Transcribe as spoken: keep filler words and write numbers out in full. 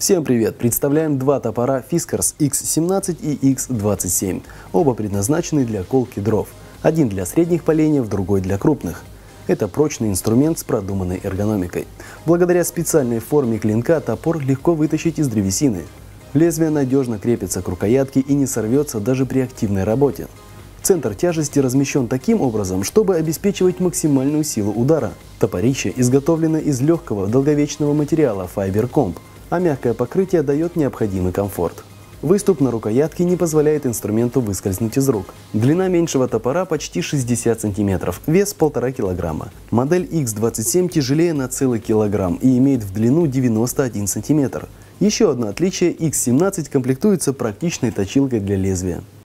Всем привет! Представляем два топора Fiskars икс семнадцать и икс двадцать семь. Оба предназначены для колки дров. Один для средних поленьев, другой для крупных. Это прочный инструмент с продуманной эргономикой. Благодаря специальной форме клинка топор легко вытащить из древесины. Лезвие надежно крепится к рукоятке и не сорвется даже при активной работе. Центр тяжести размещен таким образом, чтобы обеспечивать максимальную силу удара. Топорище изготовлено из легкого долговечного материала Fiber Comp, а мягкое покрытие дает необходимый комфорт. Выступ на рукоятке не позволяет инструменту выскользнуть из рук. Длина меньшего топора почти шестьдесят сантиметров, вес полтора килограмма. Модель икс двадцать семь тяжелее на целый килограмм и имеет в длину девяносто один сантиметр. Еще одно отличие: икс семнадцать комплектуется практичной точилкой для лезвия.